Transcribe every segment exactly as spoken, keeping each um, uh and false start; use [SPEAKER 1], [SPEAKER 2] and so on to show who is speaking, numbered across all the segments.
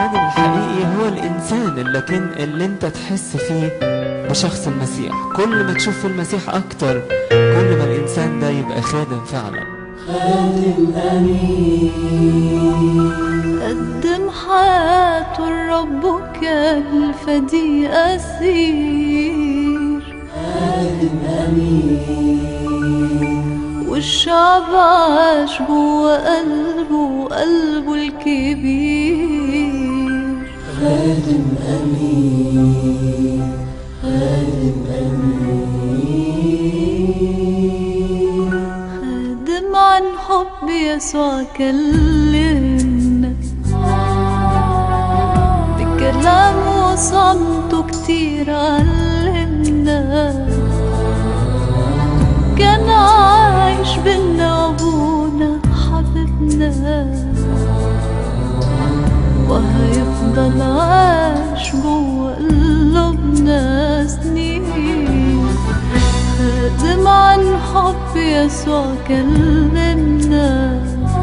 [SPEAKER 1] الخادم الحقيقي هو الإنسان لكن اللي انت تحس فيه بشخص المسيح. كل ما تشوف في المسيح أكتر كل ما الإنسان ده يبقى خادم فعلا.
[SPEAKER 2] خادم أمين قدم حياته الرب كالفدي أسير. خادم أمين والشعب عاش جوا قلبه قلبه الكبير. خادم أمين خادم أمين خادم عن حب يسوع كلمنا بكلام وصمته كتير علمنا. كان عايش بينا أبونا حبيبنا وهيفضل عايش جوا قلوبنا سنين. خادم عن حب يسوع كلمنا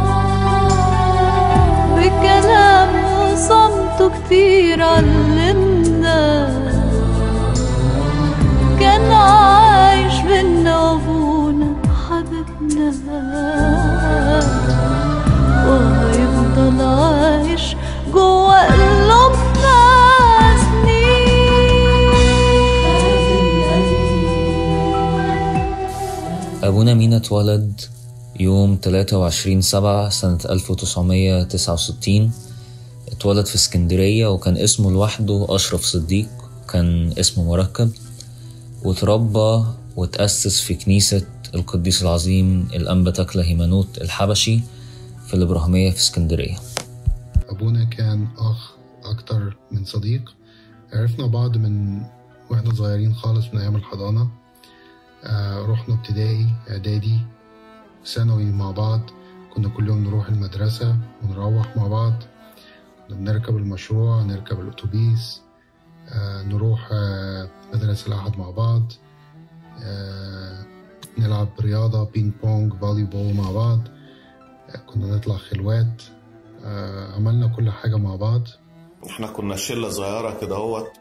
[SPEAKER 2] بكلام وصمته كتير علمنا. كان عايش بينا أبونا حبيبنا وهيفضل عايش جوا قلوبنا سنين.
[SPEAKER 3] أبونا مينا اتولد يوم ثلاثة وعشرين سبعة سنة ألف وتسعمية وتسعة وستين. اتولد في اسكندرية وكان اسمه لوحده أشرف صديق، كان اسمه مركب. وتربى وتأسس في كنيسة القديس العظيم الأنبا تكله هيمانوت الحبشي في الإبراهيمية في اسكندرية.
[SPEAKER 4] أبونا كان أخ أكتر من صديق. عرفنا بعض من وإحنا صغيرين خالص من أيام الحضانة. آه رحنا ابتدائي إعدادي ثانوي مع بعض. كنا كل يوم نروح المدرسة ونروح مع بعض. كنا بنركب المشروع، نركب الأتوبيس، آه نروح آه مدرسة الأحد مع بعض، آه نلعب رياضة بينج بونج فولي بول مع بعض، آه كنا نطلع خلوات، آه عملنا كل حاجة مع بعض.
[SPEAKER 5] احنا كنا شلة صغيرة كده هوت،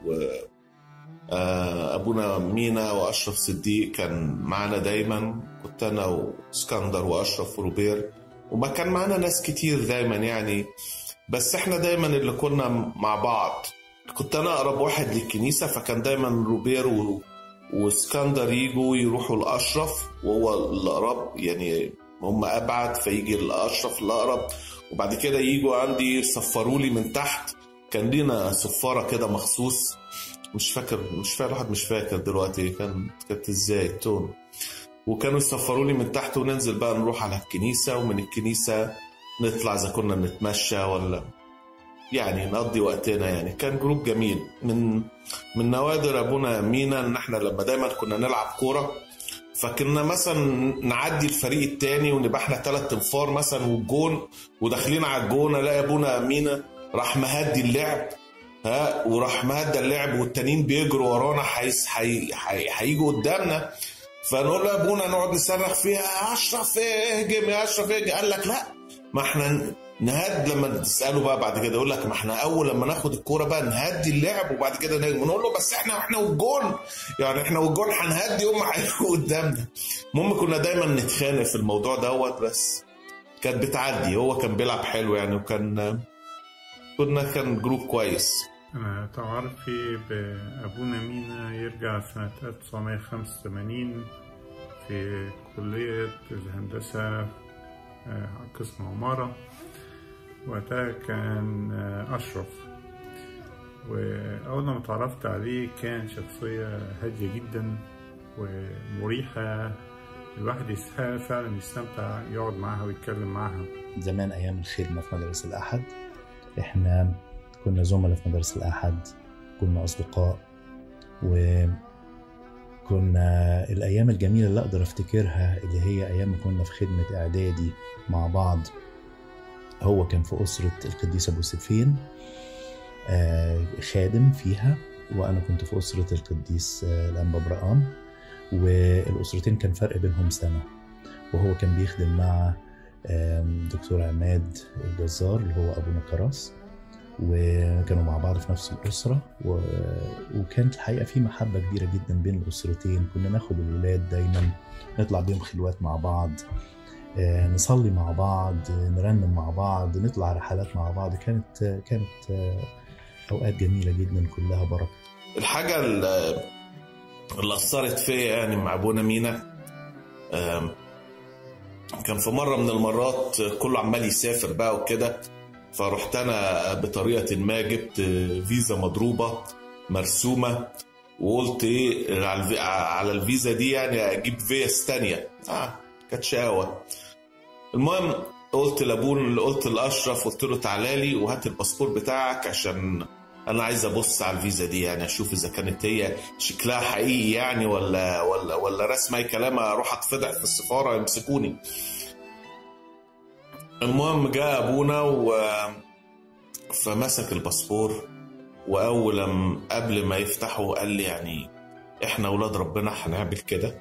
[SPEAKER 5] وأبونا مينا وأشرف صديق كان معنا دايما. كنت أنا وإسكندر وأشرف وروبير، وما كان معنا ناس كتير دايما يعني، بس احنا دايما اللي كنا مع بعض. كنت أنا أقرب واحد للكنيسة، فكان دايما روبير و... وإسكندر يجوا يروحوا لأشرف، وهو الأقرب يعني، هم أبعد فيجي الأشرف الأقرب، وبعد كده يجوا عندي يصفروا لي من تحت. كان لينا صفارة كده مخصوص، مش فاكر مش فاكر واحد مش فاكر دلوقتي كان كانت ازاي تون، وكانوا يصفروا لي من تحت وننزل بقى نروح على الكنيسة، ومن الكنيسة نطلع إذا كنا نتمشى ولا يعني نقضي وقتنا. يعني كان جروب جميل. من من نوادر أبونا مينا إن احنا لما دايما كنا نلعب كورة، فكنا مثلا نعدي الفريق التاني ونبقى احنا تلات انفار مثلا والجون، وداخلين على الجون الاقي ابونا مينا راح مهدي اللعب، ها وراح مهدى اللعب والتانيين بيجروا ورانا هيجوا قدامنا، فنقول له يا ابونا نقعد نصرخ فيها يا اشرف اهجم يا اشرف اهجم. قال لك لا، ما احنا نهد. لما تساله بقى بعد كده يقول لك ما احنا اول لما ناخد الكوره بقى نهدي اللعب وبعد كده نهجم. نقول له بس احنا واحنا والجون يعني احنا والجون هنهدي هم هيجوا قدامنا. المهم كنا دايما نتخانق في الموضوع دوت، بس كانت بتعدي. هو كان بيلعب حلو يعني، وكان كنا كان جروب كويس.
[SPEAKER 6] أنا تعرفي بأبونا مينا يرجع سنة ألف وتسعمية وخمسة وثمانين في كلية الهندسة قسم عمارة. وقتها كان أشرف، وأول ما تعرفت عليه كان شخصية هادية جدا ومريحة، الواحد يستحق فعلا يستمتع يقعد معها ويتكلم معها.
[SPEAKER 7] زمان أيام الخدمة في مدرسة الأحد إحنا كنا زملاء في مدرسة الأحد، كنا أصدقاء، وكنا الأيام الجميلة اللي أقدر أفتكرها اللي هي أيام كنا في خدمة إعدادي مع بعض. هو كان في أسرة القديس أبو سفين خادم فيها، وأنا كنت في أسرة القديس الأنبا برقام، والأسرتين كان فرق بينهم سنة. وهو كان بيخدم مع دكتور عماد الجزار اللي هو أبونا كراس، وكانوا مع بعض في نفس الأسرة، و... وكانت الحقيقة في محبة كبيرة جدا بين الأسرتين. كنا ناخد الولاد دايما نطلع بيهم خلوات مع بعض، نصلي مع بعض، نرنم مع بعض، نطلع رحلات مع بعض. كانت كانت أوقات جميلة جدا كلها بركة.
[SPEAKER 5] الحاجة اللي أثرت فيا يعني مع أبونا مينا، كان في مرة من المرات كله عمال يسافر بقى وكده، فرحت أنا بطريقة ما جبت فيزا مضروبة مرسومة، وقلت إيه على الفيزا دي يعني أجيب فيز تانية. آه كانت شقاوة. المهم قلت لابون، قلت لأشرف، قلت له تعالى لي وهات الباسبور بتاعك عشان أنا عايز أبص على الفيزا دي، يعني أشوف إذا كانت هي شكلها حقيقي يعني ولا ولا ولا رسم أي كلام، أروح أتفضح في السفارة يمسكوني. المهم جاء أبونا و فمسك الباسبور، وأول قبل ما يفتحه قال لي يعني إحنا أولاد ربنا هنعمل كده.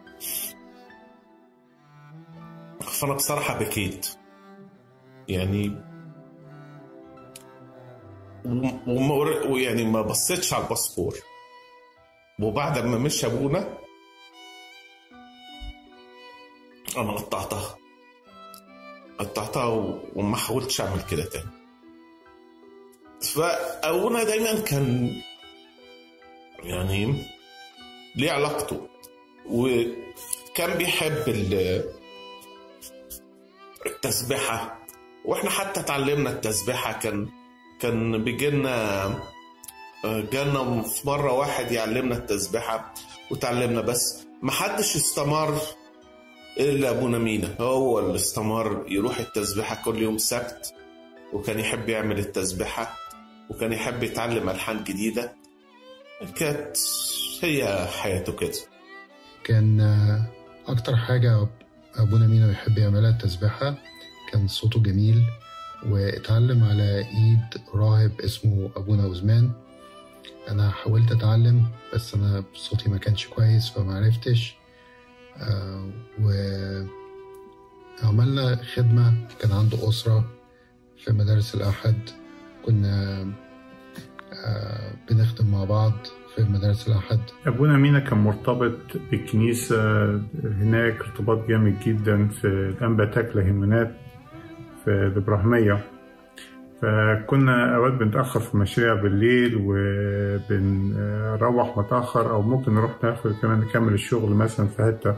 [SPEAKER 5] فأنا بصراحة بكيت يعني، ويعني ما بصيتش على الباسبور. وبعد ما مشي أبونا أنا قطعتها قطعتها وما حاولتش أعمل كده تاني. فأبونا دايما كان يعني ليه علاقته، وكان بيحب التسبيحة، واحنا حتى اتعلمنا التسبيحة. كان كان بيجينا جانا في مرة واحد يعلمنا التسبيحة وتعلمنا، بس ما حدش استمر إلا أبونا مينا. هو اللي استمر يروح التسبيحة كل يوم سبت، وكان يحب يعمل التسبيحة، وكان يحب يتعلم ألحان جديدة. كانت هي حياته كده.
[SPEAKER 4] كان أكتر حاجة أبونا مينا بيحب يعملها التسبيحة. كان صوته جميل، واتعلم على إيد راهب اسمه أبونا عثمان. أنا حاولت أتعلم بس أنا صوتي ما كانش كويس فما عرفتش. آه وعملنا خدمة. كان عنده أسرة في مدارس الأحد، كنا آه بنخدم مع بعض في مدارس الأحد.
[SPEAKER 6] أبونا مينا كان مرتبط بالكنيسة هناك ارتباط جامد جدا في الأنبا تاكلة هيمنات في الإبراهيمية. فكنا أوقات بنتأخر في مشاريع بالليل وبنروح متأخر، أو ممكن نروح ناخد كمان نكمل الشغل مثلا في حتة.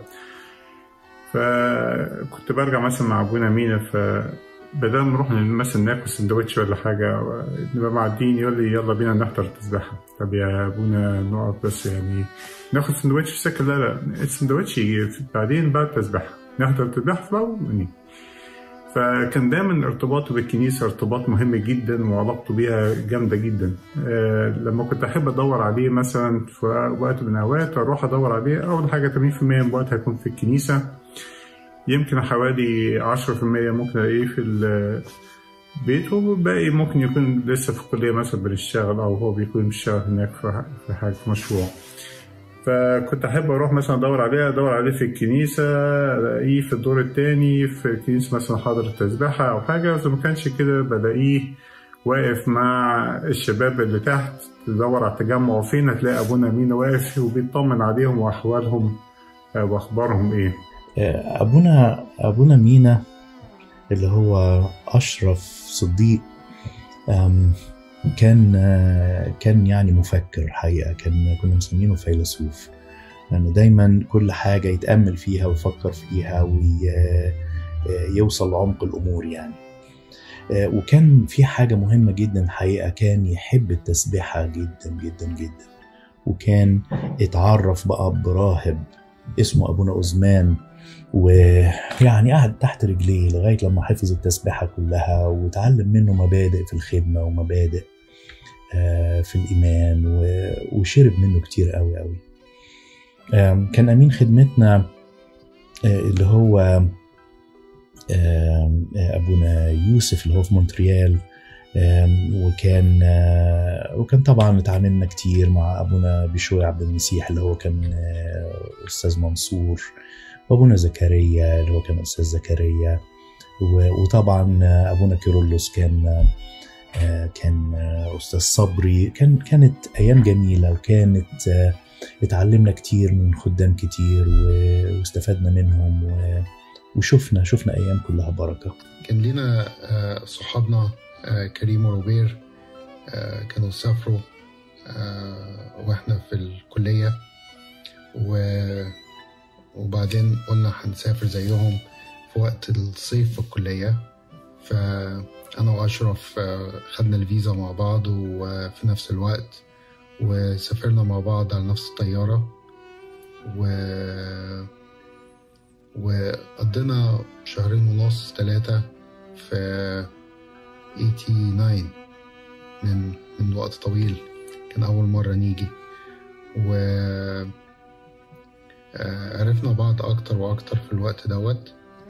[SPEAKER 6] فكنت برجع مثلا مع أبونا مينا، فبدل ما نروح مثلا ناكل سندوتش ولا حاجة نبقى معدين يقول لي يلا بينا نحضر التسبيحة. طب يا أبونا نقعد بس يعني ناخد سندوتش في السكة؟ لا لا، السندوتش بعدين بعد التسبيحة نحضر التسبيحة فلو. فكان دايما ارتباطه بالكنيسة ارتباط مهم جدا، وعلاقته بيها جامدة جدا. أه لما كنت أحب أدور عليه مثلا في وقت من الأوقات أروح أدور عليه، أول حاجة ثمانين بالمية من الوقت هيكون في الكنيسة، يمكن حوالي عشرة بالمية ممكن ألاقيه في البيت، والباقي ممكن يكون لسه في الكلية مثلا بنشتغل، أو هو بيكون بيشتغل هناك في حاجة في مشروع. فكنت أحب أروح مثلا أدور عليه أدور عليه في الكنيسة، ألاقيه في الدور التاني في الكنيسة مثلا حاضر التسبيحة أو حاجة. إذا ما كانش كده بلاقيه واقف مع الشباب اللي تحت، تدور على التجمع فين هتلاقي أبونا مينا واقف وبيطمن عليهم وأحوالهم وأخبارهم إيه.
[SPEAKER 7] أبونا أبونا مينا اللي هو أشرف صديق كان كان يعني مفكر حقيقة. كان كنا مسمينه فيلسوف، لأنه يعني دايما كل حاجة يتأمل فيها ويفكر فيها ويوصل لعمق الأمور يعني. وكان في حاجة مهمة جدا حقيقة، كان يحب التسبيحة جدا جدا جدا. وكان اتعرف بقى براهب اسمه أبونا عثمان، ويعني قعد تحت رجليه لغاية لما حفظ التسبيحة كلها، وتعلم منه مبادئ في الخدمة ومبادئ في الإيمان، وشرب منه كتير قوي قوي. كان أمين خدمتنا اللي هو أبونا يوسف اللي هو في مونتريال، وكان وكان طبعا اتعاملنا كتير مع أبونا بيشوي عبد المسيح اللي هو كان أستاذ منصور، وأبونا زكريا اللي هو كان أستاذ زكريا، وطبعا أبونا كيرلس كان كان أستاذ صبري. كان كانت أيام جميلة، وكانت اتعلمنا كتير من خدام كتير واستفدنا منهم، وشفنا شفنا أيام كلها بركة.
[SPEAKER 4] كان لنا صحابنا كريم وروبير كانوا سافروا واحنا في الكلية، وبعدين قلنا هنسافر زيهم في وقت الصيف في الكلية. فأنا وأشرف خدنا الفيزا مع بعض وفي نفس الوقت، وسافرنا مع بعض على نفس الطيارة، و... وقضينا شهرين ونص ثلاثة في ثمانية وثمانين من من وقت طويل. كان أول مرة نيجي، وعرفنا بعض أكتر وأكتر في الوقت دوت.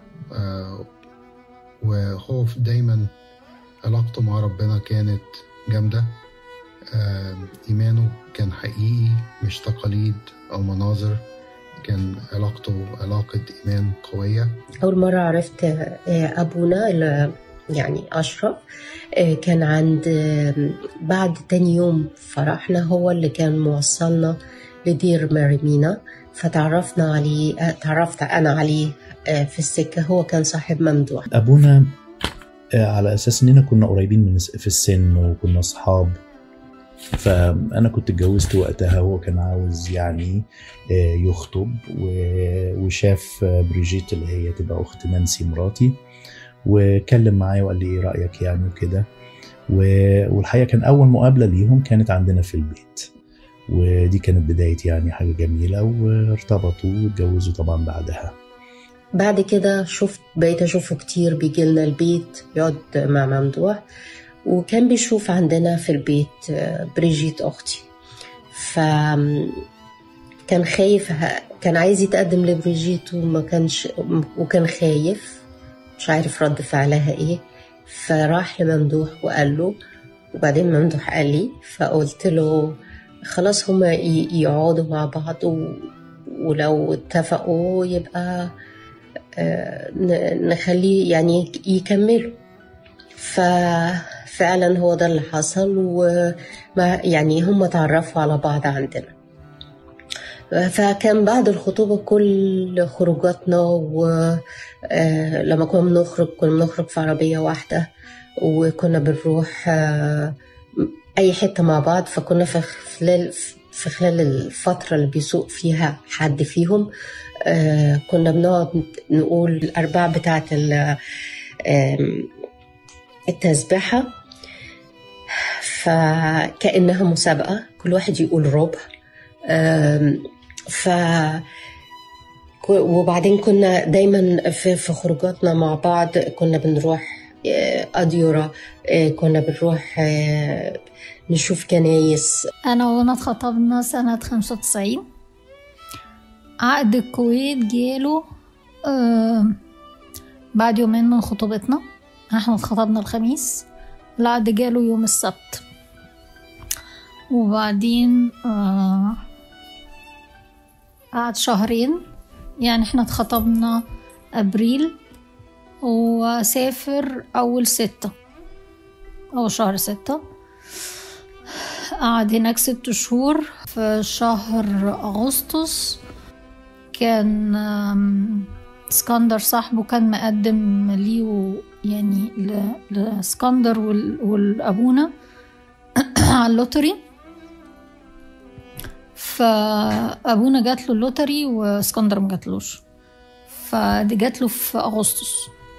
[SPEAKER 4] وهو دايما علاقته مع ربنا كانت جامدة. إيمانه كان حقيقي، مش تقاليد أو مناظر. كان علاقته علاقة إيمان قوية.
[SPEAKER 8] أول مرة عرفت أبونا يعني أشرف كان عند بعد تاني يوم فرحنا، هو اللي كان موصلنا لدير ماري مينا، فتعرفنا عليه، تعرفت أنا عليه في السكة. هو كان صاحب ممدوح.
[SPEAKER 7] أبونا على أساس إننا كنا قريبين من في السن وكنا أصحاب، فأنا كنت اتجوزت وقتها، هو كان عاوز يعني يخطب، وشاف بريجيت اللي هي تبقى أخت نانسي مراتي، وكلم معايا وقال لي إيه رأيك يعني وكده. والحقيقة كان أول مقابلة ليهم كانت عندنا في البيت، ودي كانت بداية يعني حاجة جميلة، وارتبطوا واتجوزوا طبعا بعدها.
[SPEAKER 8] بعد كده شفت بقيت أشوفه كتير، بيجي لنا البيت يقعد مع ممدوح، وكان بيشوف عندنا في البيت بريجيت أختي. فكان خايف، كان عايز يتقدم لبريجيت وما كانش، وكان خايف مش عارف رد فعلها إيه. فراح لممدوح وقال له، وبعدين ممدوح قال لي، فقلت له خلاص هما يقعدوا مع بعض، ولو اتفقوا يبقى نخليه يعني يكملوا. ففعلا هو ده اللي حصل، وما يعني هم تعرفوا على بعض عندنا. فكان بعد الخطوبة كل خروجاتنا، ولما كنا بنخرج كنا بنخرج في عربية واحدة، وكنا بنروح أي حتة مع بعض. فكنا في خلال في خلال الفترة اللي بيسوق فيها حد فيهم كنا بنقعد نقول الأرباع بتاعة التسبيحة، فكأنها مسابقة، كل واحد يقول ربع. ف وبعدين كنا دايما في في خروجاتنا مع بعض كنا بنروح أديورة، كنا بنروح نشوف كنايس.
[SPEAKER 9] أنا وأنا اتخطبنا سنة خمسة وتسعين. عقد الكويت جاله بعد يومين من خطوبتنا، احنا اتخطبنا الخميس، العقد جاله يوم السبت. وبعدين آه قعد شهرين، يعني احنا اتخطبنا ابريل وسافر اول ستة او شهر ستة. قعد هناك ست شهور. في شهر اغسطس كان اسكندر صاحبه كان مقدم ليه يعني لاسكندر والابونا على اللوتري، فابونا جات له اللوتري واسكندر ما جاتلوش، فدي جات له في اغسطس.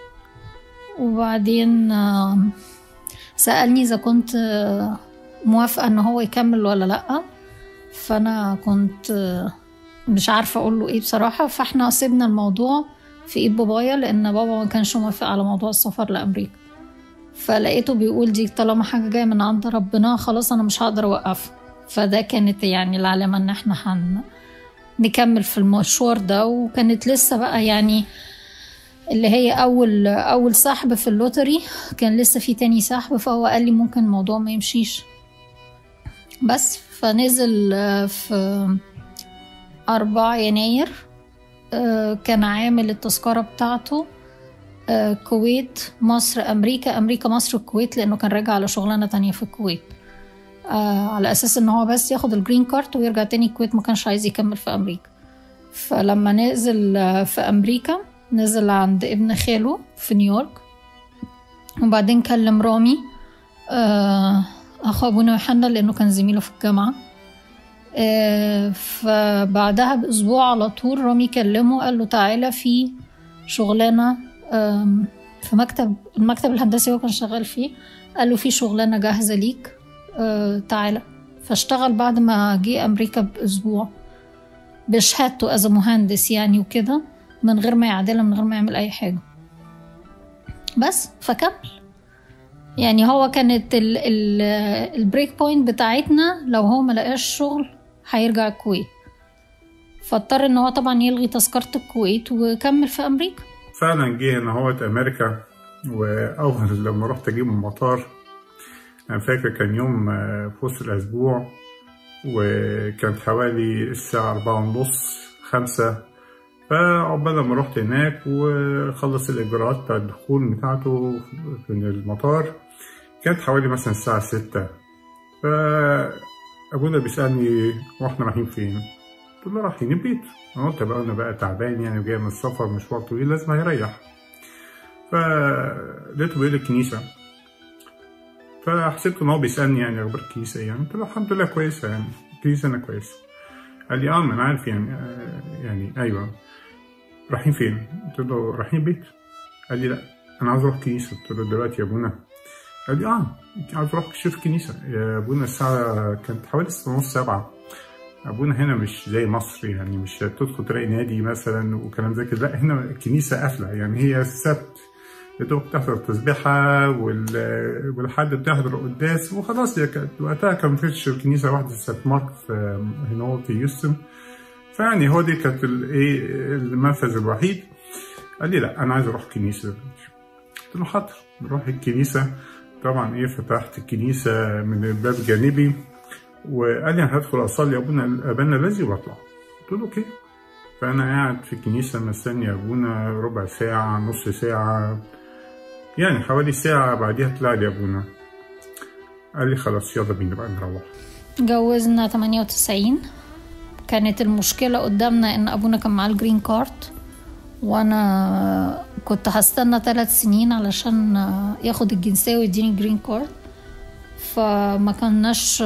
[SPEAKER 9] وبعدين سألني اذا كنت موافقة ان هو يكمل ولا لا، فانا كنت مش عارفة اقول له ايه بصراحة. فاحنا سيبنا الموضوع في ايد بابايا، لان بابا ما كانش موافق على موضوع السفر لامريكا. فلقيته بيقول دي طالما حاجة جاية من عند ربنا خلاص انا مش هقدر اوقف. فده كانت يعني العلامة ان احنا هن نكمل في المشوار ده. وكانت لسه بقى يعني اللي هي اول اول سحب في اللوتري، كان لسه في تاني سحب، فهو قال لي ممكن الموضوع ما يمشيش. بس فنزل في أربعة يناير، كان عامل التذكرة بتاعته آه كويت مصر أمريكا، أمريكا مصر الكويت، لأنه كان راجع على شغلانة تانية في الكويت آه على أساس إن هو بس ياخد الجرين كارت ويرجع تاني الكويت، ما كانش عايز يكمل في أمريكا. فلما نزل في أمريكا نزل عند ابن خاله في نيويورك، وبعدين كلم رامي آه أخو أبونا يوحنا لأنه كان زميله في الجامعة. آه فبعدها بأسبوع على طول رامي كلمه قال له تعالى في شغلانة آه في مكتب المكتب الهندسي هو كان شغال فيه، قال له في شغلانة جاهزة ليك آه تعالى. فاشتغل بعد ما جه أمريكا بأسبوع بشهادته از مهندس يعني وكده، من غير ما يعدلها من غير ما يعمل أي حاجة بس. فكمل يعني. هو كانت البريك بوينت بتاعتنا لو هو ما لقاش شغل هيرجع الكويت، فاضطر ان هو طبعا يلغي تذكرة الكويت وكمل في امريكا.
[SPEAKER 6] فعلا جه ان هو امريكا، واول لما رحت اجيبه من المطار انا فاكر كان يوم في وسط الاسبوع، وكانت حوالي الساعة أربعة ونص خمسة، فعقبال ما رحت هناك وخلص الإجراءات بتاع الدخول بتاعته في المطار كانت حوالي مثلا الساعة ستة. فأبونا بيسألني واحنا رايحين فين؟ قلت له رايحين البيت. أنا قلت بقى أنا بقى تعبان يعني وجاي من السفر مشوار طويل لازم هيريح. فلقيته بيقول لي الكنيسة، فحسبت إن هو بيسألني يعني أخبار الكنيسة يعني. قلت له الحمد لله كويسة يعني، الكنيسة أنا كويسة. قال لي اه ما أنا عارف يعني آه يعني أيوه. رايحين فين؟ قلت له رايحين بيت. قال لي لا انا عاوز اروح كنيسه. قلت له دلوقتي يا ابونا؟ قال لي اه عاوز اروح اشوف كنيسه يا ابونا. الساعه كانت حوالي ستة ونص سبعة. ابونا هنا مش زي مصر يعني، مش تدخل تلاقي نادي مثلا وكلام زي كده، لا هنا الكنيسه قافله يعني. هي السبت يا دوب تحضر التسبيحه والحد بتحضر قداس وخلاص. وقتها كان مفيش كنيسه واحده في سانت مارك في هنا في يوستن، فيعني هو دي كانت الايه المنفذ الوحيد. قال لي لا انا عايز اروح كنيسه. قلت له حاضر نروح الكنيسه. طبعا ايه فتحت الكنيسه من الباب الجانبي وقال لي انا هدخل اصلي ابونا ابانا الذي واطلع. قلت له اوكي. فانا قاعد في الكنيسه مستني ابونا ربع ساعه نص ساعه يعني حوالي ساعه، بعديها طلع لي ابونا قال لي خلاص يلا بينا بقى نروح.
[SPEAKER 9] اتجوزنا تمانية وتسعين. كانت المشكلة قدامنا ان ابونا كان معاه الجرين كارت وانا كنت هستنى ثلاث سنين علشان ياخد الجنسية ويديني الجرين كارت، فما كناش.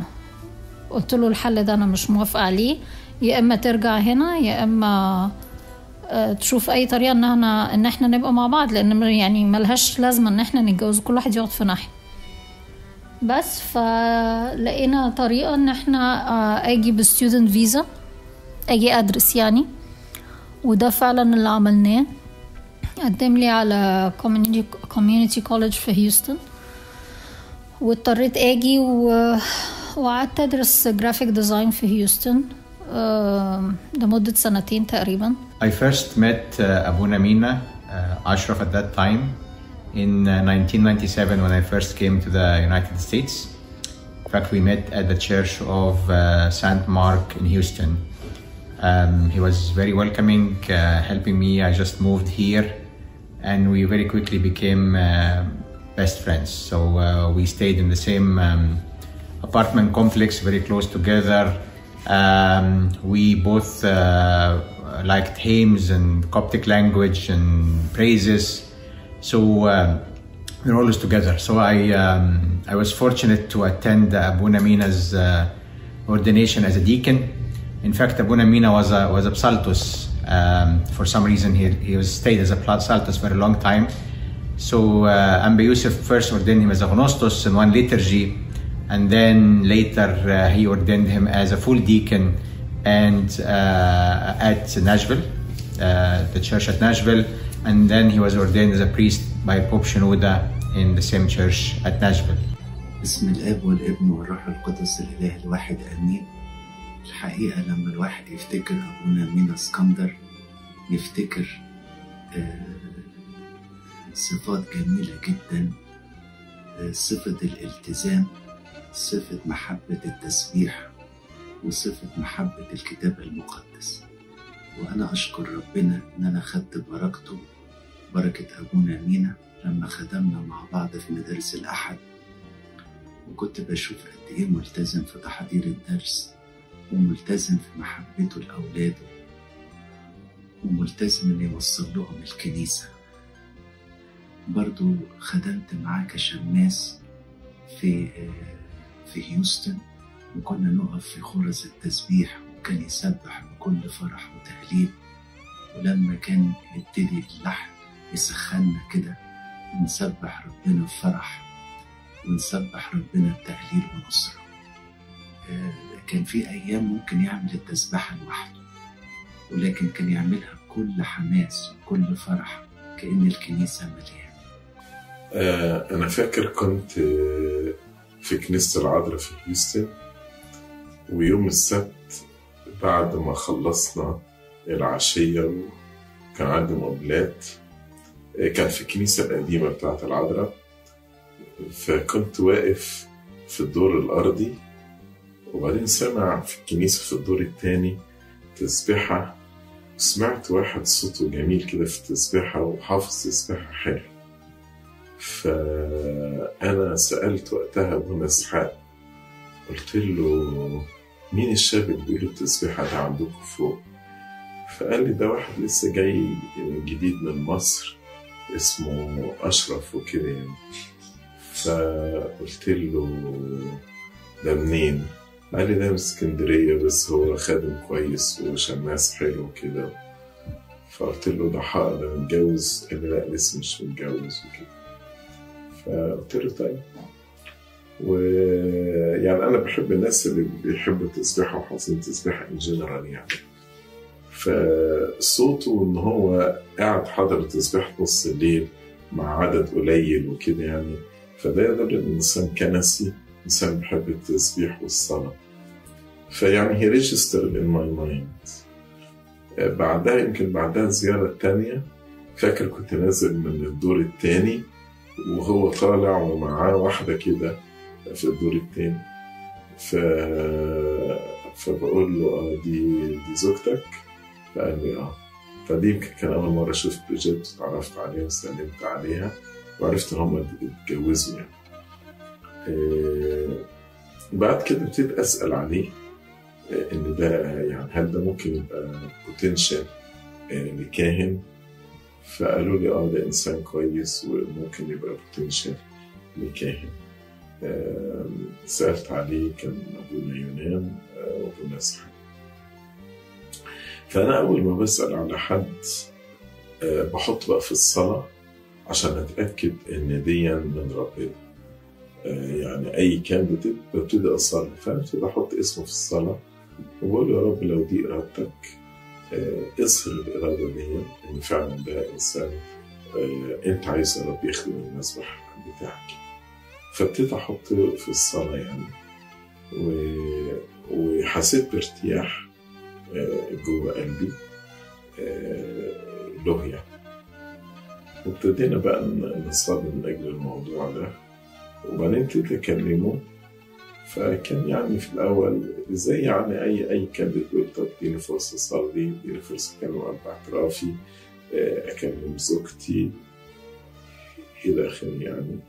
[SPEAKER 9] قلت له الحل ده انا مش موافقة عليه، يا اما ترجع هنا يا اما تشوف اي طريقة ان احنا ان احنا نبقى مع بعض، لان يعني ملهاش لازمة ان احنا نتجوز كل واحد يقعد في ناحية. بس فلقينا طريقة ان احنا اجي بستودنت فيزا، اجي ادرس يعني، وده فعلا اللي عملناه. قدم لي على كوميونيتي كوليدج في هيوستن، واضطريت اجي وقعدت ادرس جرافيك ديزاين في هيوستن لمدة سنتين تقريبا.
[SPEAKER 10] I first met uh, Abuna Mina uh, Ashraf at that time in uh, nineteen ninety-seven when I first came to the United States. In fact, we met at the church of uh, Saint Mark in Houston. Um, he was very welcoming, uh, helping me. I just moved here and we very quickly became uh, best friends. So uh, we stayed in the same um, apartment complex, very close together. Um, we both uh, liked hymns and Coptic language and praises. So uh, we're always together. So I um, I was fortunate to attend Abuna Mina's uh, ordination as a deacon. In fact, Abuna Mina was a was a psaltus. Um, for some reason, he he was stayed as a psaltus for a long time. So uh, Amba Youssef first ordained him as a gnostos in one liturgy, and then later uh, he ordained him as a full deacon and uh, at Nashville, uh, the church at Nashville. And then he was ordained as a priest by Pope Shenouda in the same church at Nashville.
[SPEAKER 11] بسم الاب والابن والروح القدس الاله الواحد امين. الحقيقه لما الواحد يفتكر ابونا مينا اسكندر يفتكر صفات جميله جدا، صفه الالتزام، صفه محبه التسبيح، وصفه محبه الكتاب المقدس. وأنا أشكر ربنا إن أنا خدت بركته بركة أبونا مينا لما خدمنا مع بعض في مدارس الأحد، وكنت بشوف قد إيه ملتزم في تحضير الدرس، وملتزم في محبته لأولاده، وملتزم إن يوصل لهم الكنيسة. برضو خدمت معاه كشماس في في هيوستن، وكنا نقف في خرز التسبيح وكان يسبح بكل فرح وتهليل، ولما كان يبتدي اللحن يسخننا كده نسبح ربنا بفرح ونسبح ربنا بتهليل ونصرة. كان في أيام ممكن يعمل التسبيحة لوحده، ولكن كان يعملها بكل حماس وكل فرح كأن الكنيسة مليانة.
[SPEAKER 5] أنا فاكر كنت في كنيسة العذراء في هيوستن، ويوم السبت بعد ما خلصنا العشية وكان عندي مقابلات، كان في الكنيسة القديمة بتاعت العذراء، فكنت واقف في الدور الأرضي، وبعدين سمع في الكنيسة في الدور الثاني تسبيحة، وسمعت واحد صوته جميل كده في التسبيحة وحافظ تسبيحة حلو. فأنا سألت وقتها أبونا إسحاق، قلت له مين الشاب اللي بيقول التسبيحة ده عندكم فوق؟ فقال لي ده واحد لسه جاي جديد من مصر اسمه أشرف وكده يعني. فقلت له ده منين؟ قال لي ده من اسكندرية، بس هو خادم كويس وشماس حلو كده. فقلت له ده حق ده متجوز؟ قال لي لا لسه مش متجوز وكده. فقلت له طيب. ويعني أنا بحب الناس اللي بيحبوا التسبيحة وحافظين التسبيحة إن جنرال يعني. فصوته إن هو قاعد حضر تسبيحة نص الليل مع عدد قليل وكده يعني، فده يدل إن الإنسان كنسي، إنسان بحب التسبيح والصلاة. فيعني هي ريجستر in my mind. بعدها يمكن بعدها الزيارة التانية، فاكر كنت نازل من الدور التاني وهو طالع ومعاه واحدة كده في الدور التاني. ف... فبقول له اه دي دي زوجتك؟ فقال لي اه. فدي يمكن كان أول مرة شفت بجد، اتعرفت عليها وسلمت عليها وعرفت إن هم اتجوزوا يعني. آه بعد كده ابتديت أسأل عليه آه إن ده يعني هل ده ممكن يبقى بوتنشال آه لكاهن؟ فقالوا لي اه ده إنسان كويس وممكن يبقى بوتنشال لكاهن. آه سألت عليه، كان أبونا يونان آه وأبونا إسحاق. فأنا أول ما بسأل على حد أه بحط بقى في الصلاة عشان أتأكد إن دي من ربنا. أه يعني أي كانديديت ببتدي أصلي، فأنا ببتدي أحط اسمه في الصلاة وبقول يا رب لو دي إرادتك أه اظهر الإرادة دي إن فعلا ده إنسان أه أنت عايز يا رب يخدم المسبح بتاعك. فابتدي أحط في الصلاة يعني، وحسيت بارتياح جوه قلبي له يعني. وابتدينا بقى نصلي من أجل الموضوع ده، وبعدين ابتديت أكلمه. فكان يعني في الأول زي يعني أي أي كان بيقول طب اديني فرصة أصلي، اديني فرصة أكلم أب اعترافي، أكلم زوجتي إلى آخره يعني.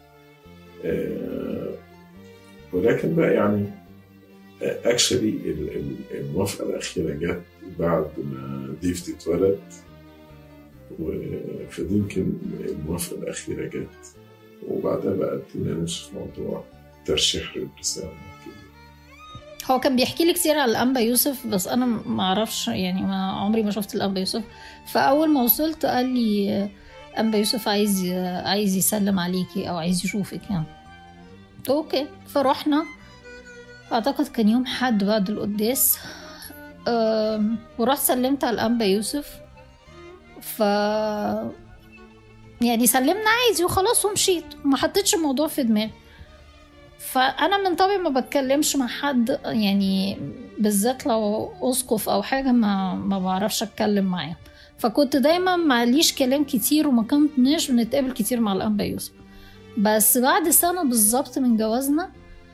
[SPEAKER 5] ولكن بقى يعني اكشلي الموافقة الأخيرة جت بعد ما ديفتي اتولد، فدي يمكن الموافقة الأخيرة جت، وبعدها بقى ابتدينا نمشي في موضوع ترشيح الرسالة.
[SPEAKER 9] هو كان بيحكي لي كتير على الأنبا يوسف، بس أنا ما أعرفش يعني، ما عمري ما شفت الأنبا يوسف. فأول ما وصلت قال لي أنبا يوسف عايز عايز يسلم عليكي أو عايز يشوفك يعني. أوكي، فروحنا، أعتقد كان يوم حد بعد القداس، ورحت سلمت على الأنبا يوسف. ف يعني سلمنا عادي وخلاص ومشيت، ما حطيتش الموضوع في دماغي. فأنا من طبعي ما بتكلمش مع حد يعني، بالذات لو أسقف أو حاجة ما ما بعرفش أتكلم معاه. فكنت دايما معليش كلام كتير، وما كنتش بنتقابل كتير مع الأنبا يوسف. بس بعد سنة بالظبط من جوازنا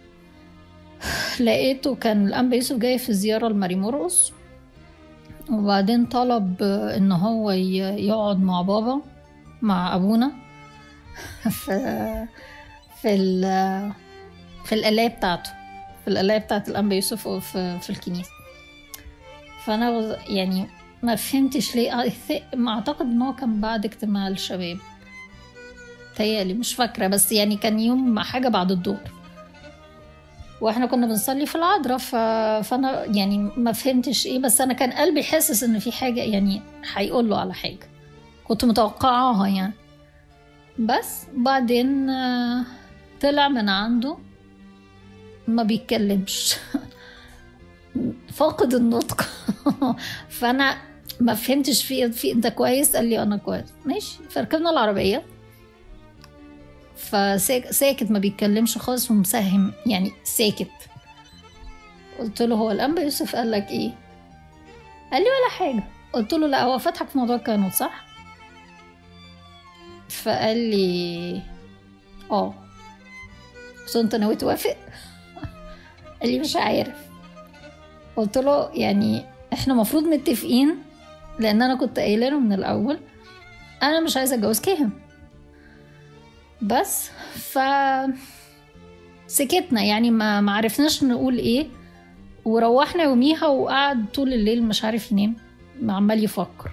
[SPEAKER 9] لقيته كان الأنبا يوسف جاي في زيارة لماري مرقس، وبعدين طلب إن هو يقعد مع بابا مع ابونا في في ال في القلاية بتاعته، في القلاية بتاعت الأنبا يوسف في, في الكنيسة. فأنا يعني ما فهمتش ليه، ما أعتقد إنه كان بعد اجتماع الشباب تهيألي، مش فاكرة، بس يعني كان يوم حاجة بعد الظهر واحنا كنا بنصلي في العذراء. ف... فأنا يعني ما فهمتش إيه، بس أنا كان قلبي حاسس إن في حاجة يعني هيقول له على حاجة كنت متوقعاها يعني. بس بعدين طلع من عنده ما بيتكلمش فاقد النطق فانا ما فهمتش في في انت كويس؟ قال لي انا كويس ماشي. فركبنا العربيه فساكت ما بيتكلمش خالص ومساهم يعني ساكت. قلت له هو الانبا يوسف قال لك ايه؟ قال لي ولا حاجه. قلت له لا هو فتحك في موضوع الكهنوت صح؟ فقال لي اه. قلت له انت ناوي توافق؟ قال لي مش عارف. قلت له يعني احنا مفروض متفقين، لان انا كنت قايله له من الاول انا مش عايزه اتجوز كاهن. بس ف سكتنا يعني ما معرفناش نقول ايه، وروحنا يوميها وقعد طول الليل مش عارف ينام عمال يفكر.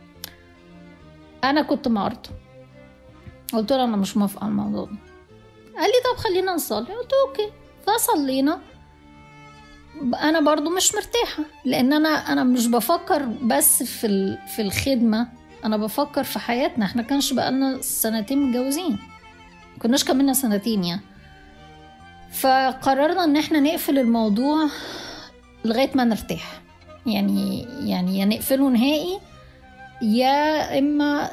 [SPEAKER 9] انا كنت معارضه، قلت له انا مش موافقه على الموضوع ده. قال لي طب خلينا نصلي. قلت له اوكي. فصلينا. انا برضو مش مرتاحه، لان انا انا مش بفكر بس في في الخدمه، انا بفكر في حياتنا. احنا كانش بقالنا سنتين متجوزين، كناش كملنا سنتين يعني. فقررنا ان احنا نقفل الموضوع لغايه ما نرتاح، يعني يعني يا نقفله نهائي يا اما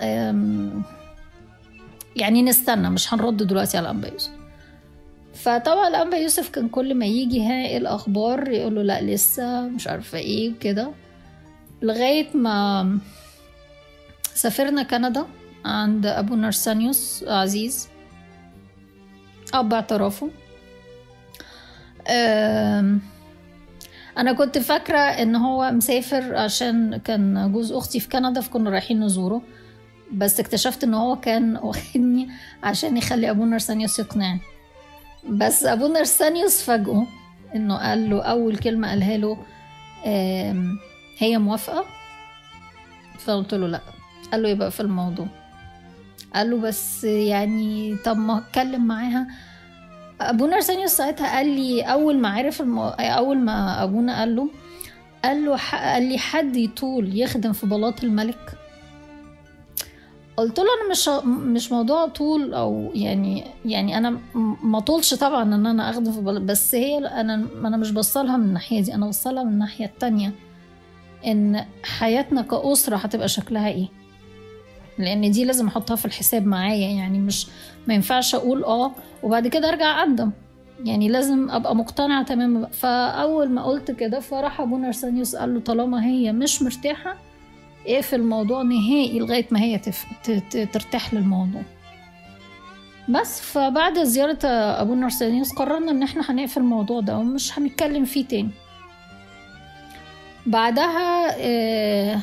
[SPEAKER 9] يعني نستنى، مش هنرد دلوقتي على الانبا يوسف. فطبعا الانبا يوسف كان كل ما يجي ها الاخبار يقول له لا لسه مش عارفه ايه وكده، لغايه ما سافرنا كندا عند ابو نرسانيوس عزيز اب اعترافه. انا كنت فاكره ان هو مسافر عشان كان جوز اختي في كندا فكنا رايحين نزوره، بس اكتشفت ان هو كان واخدني عشان يخلي ابو نرسانيوس يقنعني. بس ابو نرسانيوس فاجئه انه قال له اول كلمه قالها له هي موافقه. فقلت له لا. قال له يبقى في الموضوع. قال له بس يعني طب ما اتكلم معاها. ابو نرسانيوس ساعتها قال لي اول ما عرف المو... اول ما ابونا قال له قال له ح... قال لي حد يطول يخدم في بلاط الملك. قلت له انا مش مش موضوع طول او يعني يعني انا ما طولش طبعا ان انا اخدم في بلاط، بس هي انا انا مش بصلها من الناحيه دي، انا بصلها من الناحيه التانية ان حياتنا كأسرة هتبقى شكلها ايه، لان دي لازم احطها في الحساب معايا. يعني مش ما ينفعش اقول اه وبعد كده ارجع اقدم، يعني لازم ابقى مقتنعه تماما. فاول ما قلت كده فراح ابو نرسانيوس قال له طالما هي مش مرتاحه اقفل الموضوع نهائي لغايه ما هي تف... ترتاح للموضوع. بس فبعد زياره ابو نرسانيوس قررنا ان احنا هنقفل الموضوع ده ومش هنتكلم فيه تاني. بعدها آه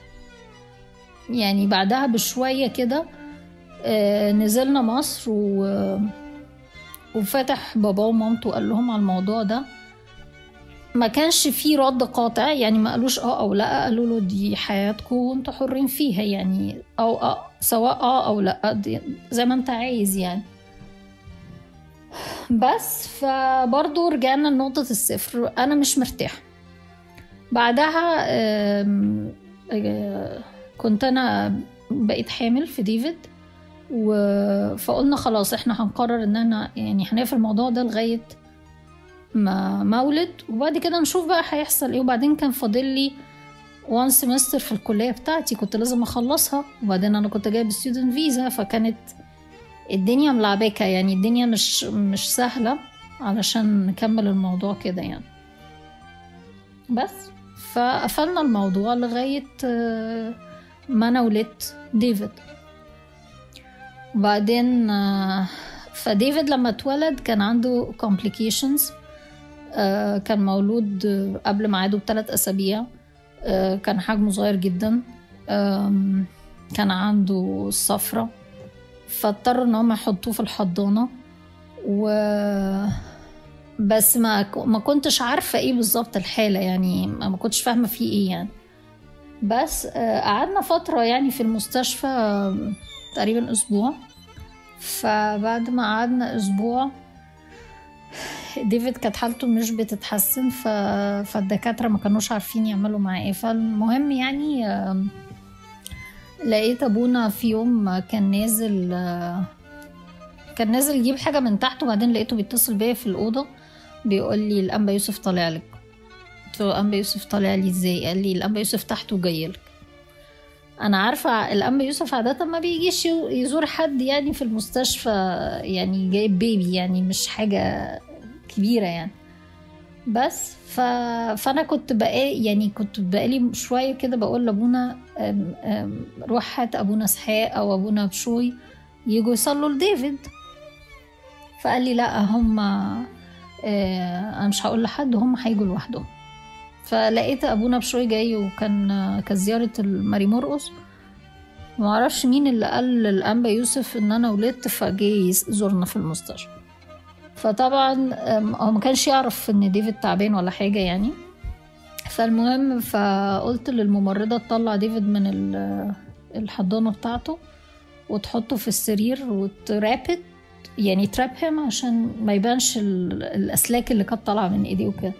[SPEAKER 9] يعني بعدها بشويه كده آه نزلنا مصر و... وفتح بابا ومامته وقال لهم على الموضوع ده. ما كانش فيه رد قاطع، يعني ما قالوش اه او لا، قالوا له دي حياتكم وانتوا حرين فيها، يعني او اه سواء اه او لا زي ما انت عايز يعني. بس فبرضو رجعنا لنقطة الصفر، انا مش مرتاح. بعدها آم آم كنت انا بقيت حامل في ديفيد، فقلنا خلاص احنا هنقرر ان احنا يعني هنقفل الموضوع ده لغايه ما مولد وبعد كده نشوف بقى هيحصل ايه. وبعدين كان فاضل لي وان سمستر في الكليه بتاعتي كنت لازم اخلصها، وبعدين انا كنت جايب ستودنت فيزا، فكانت الدنيا ملعبكه، يعني الدنيا مش مش سهله علشان نكمل الموضوع كده يعني. بس فقفلنا الموضوع لغايه ما انا ولدت ديفيد. وبعدين فديفيد لما اتولد كان عنده complications، كان مولود قبل ميعاده بثلاث أسابيع، كان حجمه صغير جدا، كان عنده صفرة فاضطروا ان هم يحطوه في الحضانة. و بس ما ما كنتش عارفة ايه بالظبط الحالة، يعني ما كنتش فاهمة فيه ايه يعني. بس قعدنا فترة يعني في المستشفى تقريبا اسبوع. فبعد ما قعدنا اسبوع ديفيد كانت حالته مش بتتحسن، ف... فالدكاترة ما كانوش عارفين يعملوا معاه ايه. فالمهم يعني لقيت ابونا في يوم كان نازل كان نازل يجيب حاجة من تحت، وبعدين لقيته بيتصل بيا في الأوضة بيقول لي الأنبا يوسف طالع لك. قلت له الأنبا يوسف طالع لي ازاي؟ قال لي الأنبا يوسف تحت وجاي لك. انا عارفه الأنبا يوسف عاده ما بيجيش يزور حد يعني في المستشفى، يعني جايب بيبي يعني مش حاجه كبيره يعني. بس ف... فانا كنت بقى يعني كنت بقالي شويه كده بقول لابونا أم... أم... روح هات ابونا اسحاق او ابونا بشوي يجوا يصلوا لديفيد. فقال لي لا هم اه... انا مش هقول لحد، هم هيجوا لوحدهم. فلقيت ابونا بشوي جاي، وكان كزياره الماري مرقص، ما اعرفش مين اللي قال للأنبا يوسف ان انا ولدت، فجاي يزورنا في المستشفى. فطبعا هو ما كانش يعرف ان ديفيد تعبان ولا حاجه يعني. فالمهم فقلت للممرضه تطلع ديفيد من الحضانه بتاعته وتحطه في السرير وترابط يعني ترابهم عشان ما يبانش الاسلاك اللي كانت طالعه من ايديه وكده.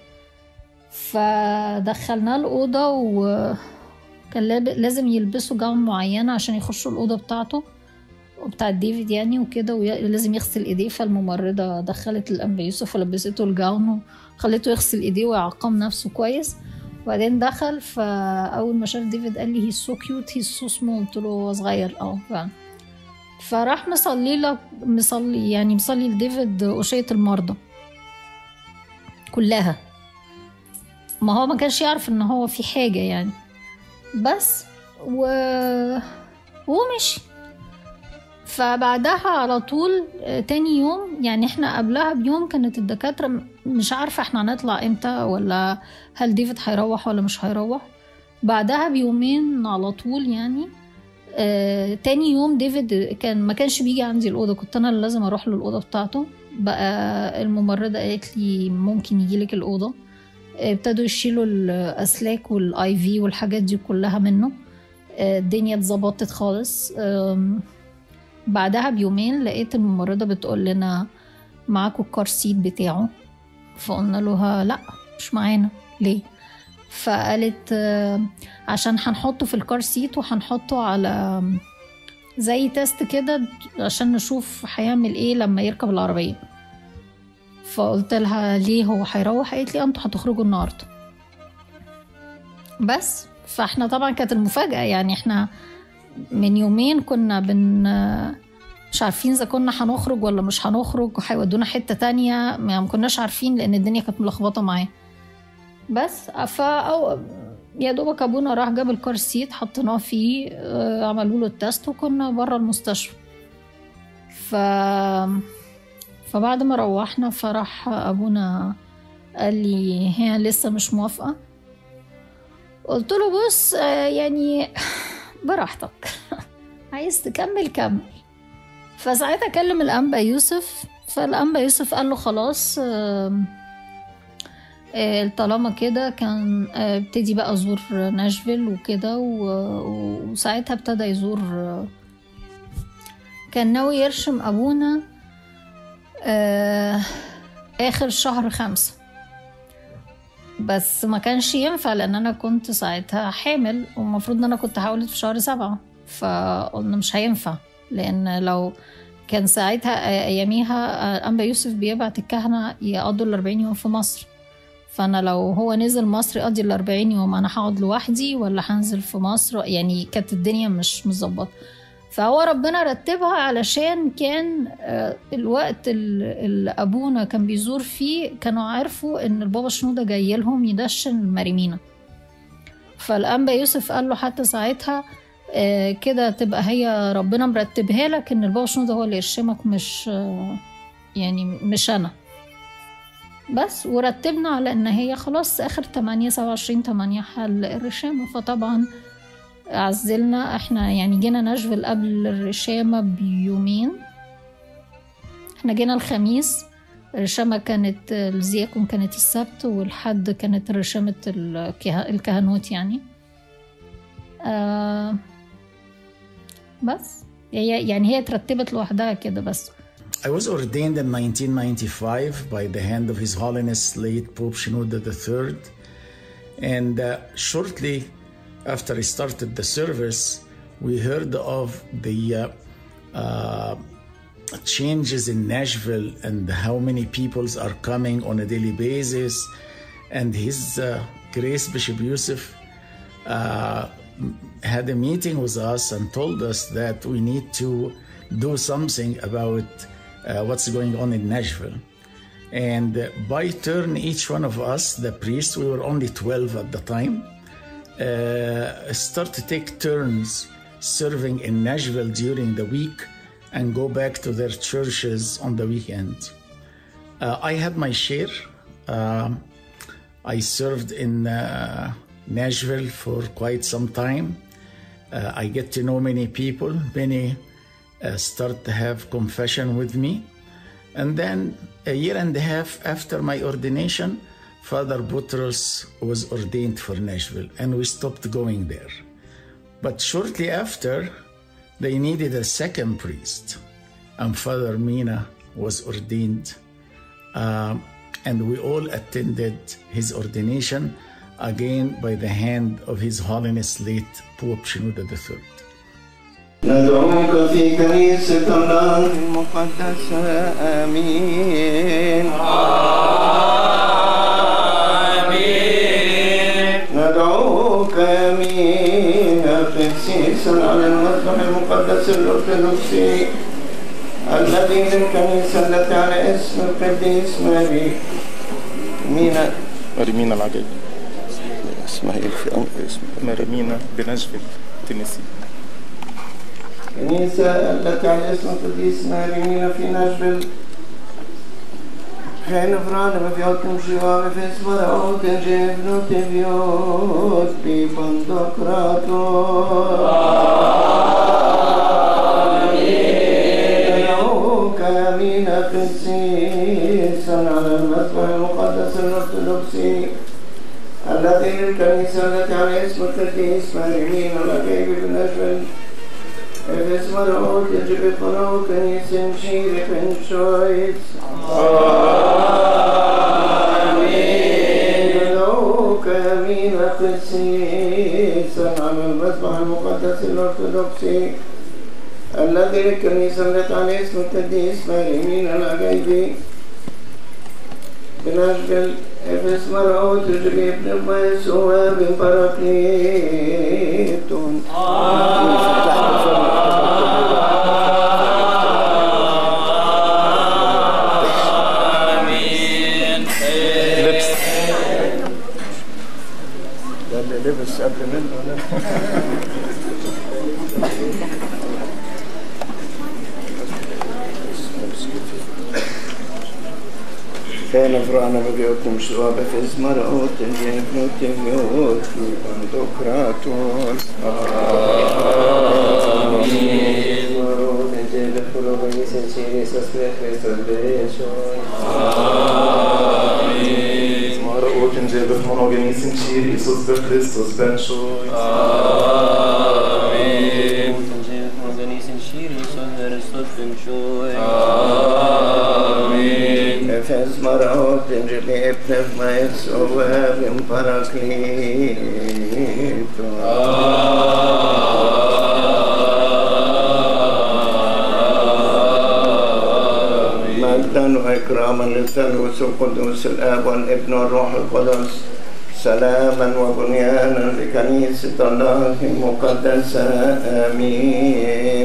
[SPEAKER 9] فدخلناه الأوضة، وكان لازم يلبسوا جاون معينة عشان يخشوا الأوضة بتاعته وبتاع ديفيد يعني وكده، ولازم يغسل ايديه. فالممرضة دخلت الأنبا يوسف ولبسته الجاون وخلته يغسل ايديه ويعقم نفسه كويس. وبعدين دخل، فأول ما شاف ديفيد قال لي he's so cute he's so small. قلت له هو صغير اه فعلا. فراح مصلي لك مصلي يعني مصلي لديفيد أشية المرضى كلها. ما هو ما كانش يعرف ان هو في حاجة يعني. بس و... ومشي. فبعدها على طول تاني يوم يعني احنا قبلها بيوم كانت الدكاترة مش عارفة احنا هنطلع امتى ولا هل ديفيد هيروح ولا مش هيروح. بعدها بيومين على طول يعني اه تاني يوم ديفيد كان ما كانش بيجي عندي الأوضة، كنت انا اللي لازم اروح له الأوضة بتاعته. بقى الممرضة قالت لي ممكن يجيلك الأوضة. ابتدوا يشيلوا الأسلاك والاي في والحاجات دي كلها منه. الدنيا اتظبطت خالص. بعدها بيومين لقيت الممرضة بتقول لنا معاكوا الكار سيت بتاعه. فقلنا لها لا مش معانا. ليه؟ فقالت عشان هنحطه في الكار سيت وهنحطه على زي تيست كده عشان نشوف هيعمل ايه لما يركب العربية. فقلت لها ليه هو هيروح؟ قالت لي انتوا هتخرجوا النهارده. بس فاحنا طبعا كانت المفاجأة يعني احنا من يومين كنا بن مش عارفين اذا كنا هنخرج ولا مش هنخرج وهيودونا حتة تانية، ما كناش عارفين لان الدنيا كانت ملخبطة معاه. بس فا أو يا دوبك ابونا راح جاب الكار سيت حطيناه فيه، عملوا له التست وكنا بره المستشفى. ف فبعد ما روحنا فرح ابونا قال لي هي لسه مش موافقة. قلت له بص يعني براحتك عايز تكمل كمل. فساعتها كلم الأنبا يوسف، فالأنبا يوسف قال له خلاص طالما كده كان ابتدي بقى ازور ناشفيل وكده. وساعتها ابتدى يزور، كان ناوي يرشم ابونا اخر شهر خمسة، بس ما كانش ينفع لان انا كنت ساعتها حامل ومفروض ان انا كنت هولد في شهر سبعة. فقلنا مش هينفع لان لو كان ساعتها اياميها أنبا يوسف بيبعت الكهنة يقضوا الاربعين يوم في مصر. فانا لو هو نزل مصر يقضي الاربعين يوم انا هقعد لوحدي ولا هنزل في مصر؟ يعني كانت الدنيا مش مظبطه. فهو ربنا رتبها علشان كان الوقت اللي ابونا كان بيزور فيه كانوا عارفوا ان البابا شنودة جاي لهم يدشن الماريمينا. فالأنبا يوسف قال له حتى ساعتها كده تبقى هي ربنا مرتبها لك ان البابا شنودة هو اللي يرشمك مش يعني مش انا بس. ورتبنا على ان هي خلاص اخر تمانية سبعة وعشرين تمانية حل الرشامة. فطبعا عزلنا. احنا يعني جينا ناشفيل قبل الرشامة بيومين. احنا جينا الخميس، الرشامة كانت الزياكم كانت السبت، والحد كانت رشامة الكهنوت يعني. آه بس هي يعني هي ترتبت لوحدها كده بس.
[SPEAKER 12] I was ordained in nineteen ninety-five by the hand of His Holiness late Pope Shenouda the third, and uh, shortly after I started the service, we heard of the uh, uh, changes in Nashville and how many peoples are coming on a daily basis, and His uh, Grace Bishop Youssef uh, had a meeting with us and told us that we need to do something about Uh, what's going on in Nashville. And uh, by turn, each one of us, the priests, we were only twelve at the time, uh, start to take turns serving in Nashville during the week and go back to their churches on the weekend. Uh, I had my share. Uh, I served in uh, Nashville for quite some time. Uh, I get to know many people, many Uh, start to have confession with me. And then a year and a half after my ordination, Father Boutros was ordained for Nashville, and we stopped going there. But shortly after, they needed a second priest, and Father Mina was ordained. Uh, and we all attended his ordination, again by the hand of His Holiness late Pope Shenouda the third.
[SPEAKER 13] ندعوك في كنيسة الله المقدسة. آمين آمين. ندعوك آمين قسيسا على المذبح المقدس الأرثوذكسي الذي للكنيسة التي على اسم القديس ماري مينا
[SPEAKER 14] ماري مينا العجيب. اسمها ايه في أمر اسمها ماري مينا بناشفيل تينيسي.
[SPEAKER 13] كنيسة التي على اسم القديس ماري مينا في ناشفيل. خين فرانا بفيوت مشيوة بفيس مرعوت جيبنو تفيوت ببندقراتو. ندعوك آمين قسيسا على المذبح المقدس الأرثوذكسي الذي للكنيسة التي على اسم القديس ماري مينا العجيب بناشفيل. Efes marot yajib kono kanisim shiri Pishoy. Amin. ندعوك آمين قسيسا على المذبح المقدس الأرثوذكسي الذي للكنيسة التي على اسم القديس ماري مينا العجيبي بناشفيل. Efes marot yajib ابن يسوع بن باراكليتون. لبس قبل منه ولا كان فرعنا بقيوتهم شواب في اسمرعوت جيبنو تفيوت بندقراتون. آمين. مرون جيب فلوبا يسن شيري سسمي خريستوس بيشوي. آمين. مرون جيب فلوبا يسن شيري سوس بخريستوس بيشوي. آمين. جيب فلوبا يسن شيري سوس بخريستوس بيشوي. آمين. Efes marot injili pneuma Yesua bim Paraklito. مجدا وإكراما للثالوث القدوس الآب والابن والروح القدس، سلاما وبنيانا لكنيسة الله المقدسة. آمين.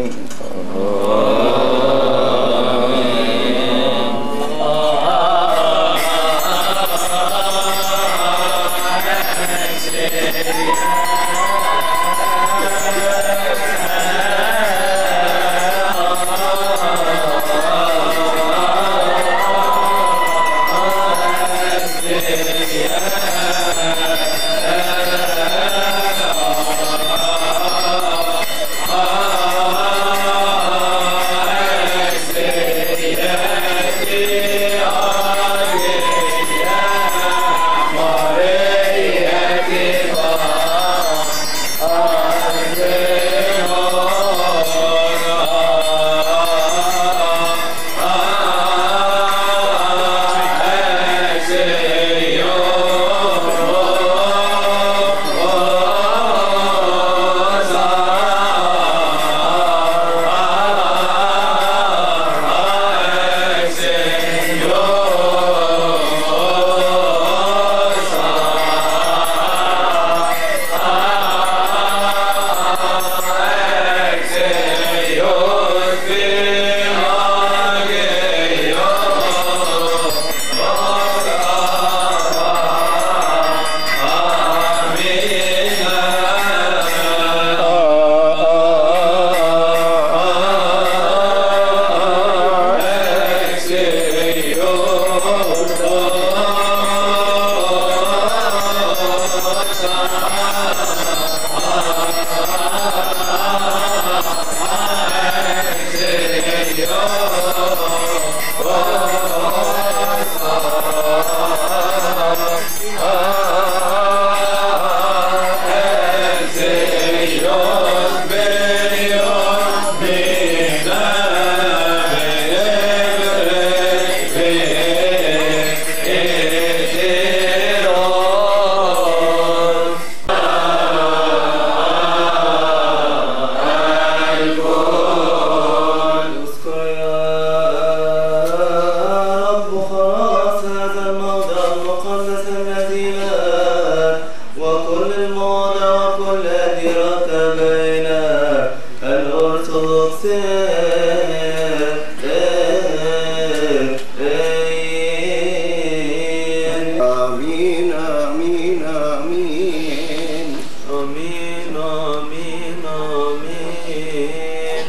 [SPEAKER 13] آمين آمين
[SPEAKER 1] آمين آمين آمين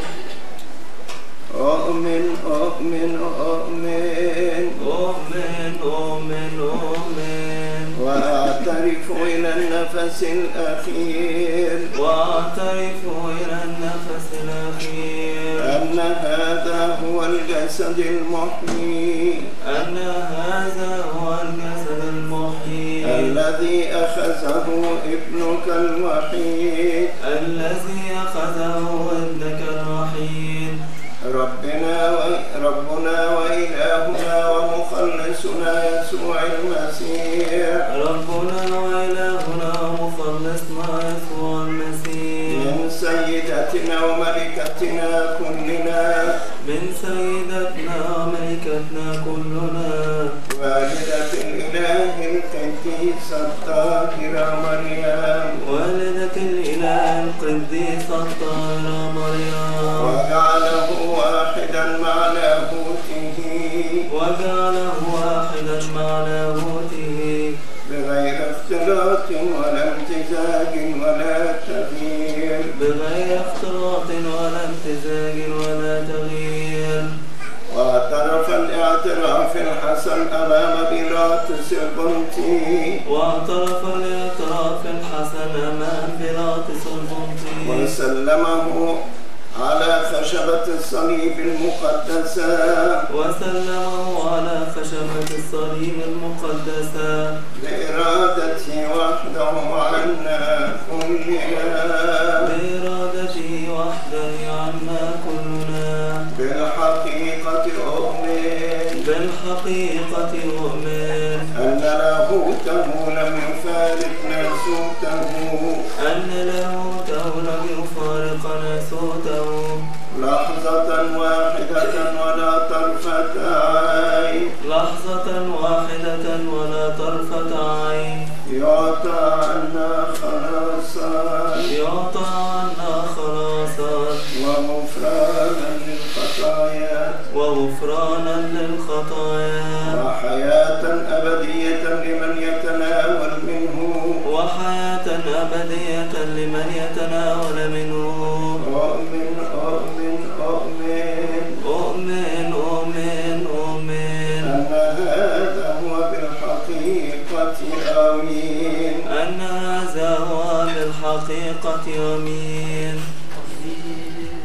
[SPEAKER 13] أؤمن أؤمن أؤمن
[SPEAKER 1] أؤمن أؤمن أؤمن
[SPEAKER 13] وأعترف إلى النفس الأخير
[SPEAKER 1] وأعترف إلى النفس الأخير
[SPEAKER 13] أن هذا هو الجسد المحيي
[SPEAKER 1] أن هذا هو الجسد المحيي
[SPEAKER 13] الذي أخذه ابنك الوحيد
[SPEAKER 1] الذي أخذه ابنك الوحيد
[SPEAKER 13] ربنا و... ربنا وإلهنا ومخلصنا يسوع المسيح
[SPEAKER 1] ربنا وإلهنا ومخلصنا يسوع المسيح
[SPEAKER 13] من سيدتنا وملكتنا كلنا
[SPEAKER 1] من سيدتنا وملكتنا كلنا
[SPEAKER 13] والدة الإله القديسة الطاهرة مريم
[SPEAKER 1] والدة الإله القديسة الطاهرة مريم
[SPEAKER 13] وجعله واحدا مع لاهوته
[SPEAKER 1] وجعله واحدا مع لاهوته
[SPEAKER 13] بغير اختلاط ولا امتزاج ولا تغيير
[SPEAKER 1] بغير اختلاط ولا امتزاج ولا تغيير
[SPEAKER 13] واعترف الاعتراف الحسن أمام بيلاطس البنطي
[SPEAKER 1] واعترف الاعتراف الحسن أمام بيلاطس البنطي
[SPEAKER 13] وسلمه على خشبة الصليب المقدسة
[SPEAKER 1] وسلمه على خشبة الصليب المقدسة
[SPEAKER 13] بإرادته وحده عنا كلنا
[SPEAKER 1] بإرادته وحده عنا كلنا
[SPEAKER 13] بالحقيقة أؤمن
[SPEAKER 1] بالحقيقة أؤمن
[SPEAKER 13] أن لاهوته لم يفارق ناسوته
[SPEAKER 1] أن لاهوته لم يفارق ناسوته
[SPEAKER 13] لحظة واحدة ولا طرفة عين
[SPEAKER 1] لحظة واحدة ولا طرفة عين
[SPEAKER 13] يعطى عنا خلاصا
[SPEAKER 1] يعطى عنا خلاصا
[SPEAKER 13] وغفرانا للخطايا
[SPEAKER 1] وغفرانا للخطايا
[SPEAKER 13] وحياة أبدية لمن يتناول منه
[SPEAKER 1] وحياة أبدية لمن يتناول منه
[SPEAKER 13] أؤمن أؤمن أؤمن
[SPEAKER 1] أؤمن أؤمن أؤمن
[SPEAKER 13] أن هذا هو بالحقيقة آمين
[SPEAKER 1] أن هذا هو بالحقيقة آمين